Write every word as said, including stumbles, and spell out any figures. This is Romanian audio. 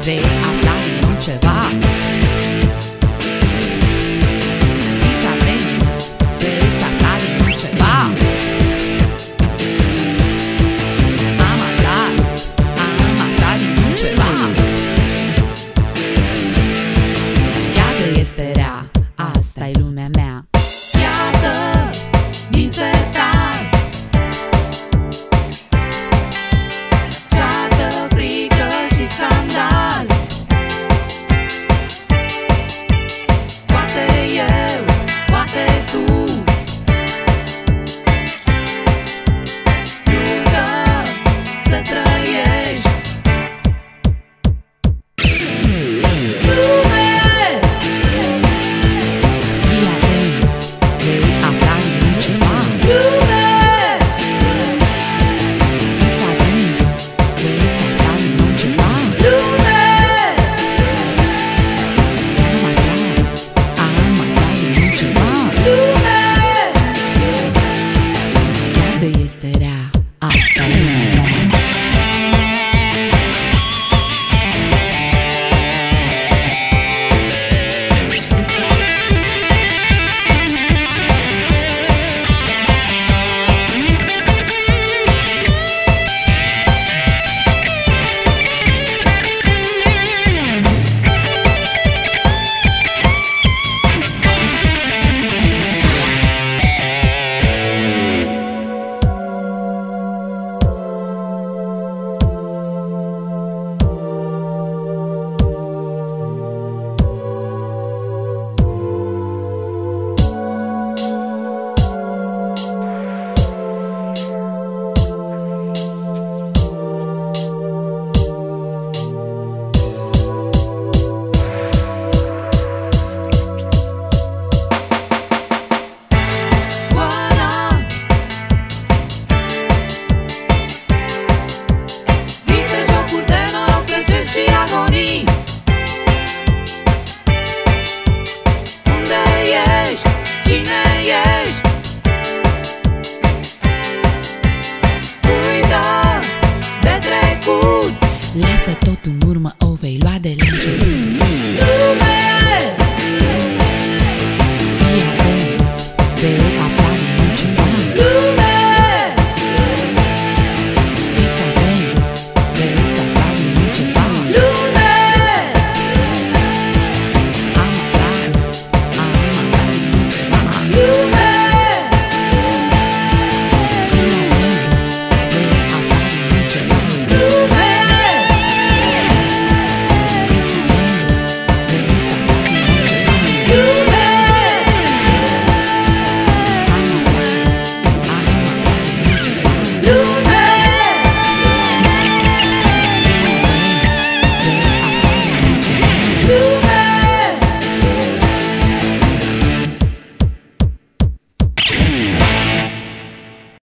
vei afla din nou ceva. Fiți atenți, veți afla din nou ceva. Am aflat, am aflat din nou ceva. Iată este rea, asta-i lumea mea. Iată din sertar, ceartă, frică și scandal. Poate eu, poate tu, jucăm să trăiești. Lasă tot în urmă, o vei lua de la început.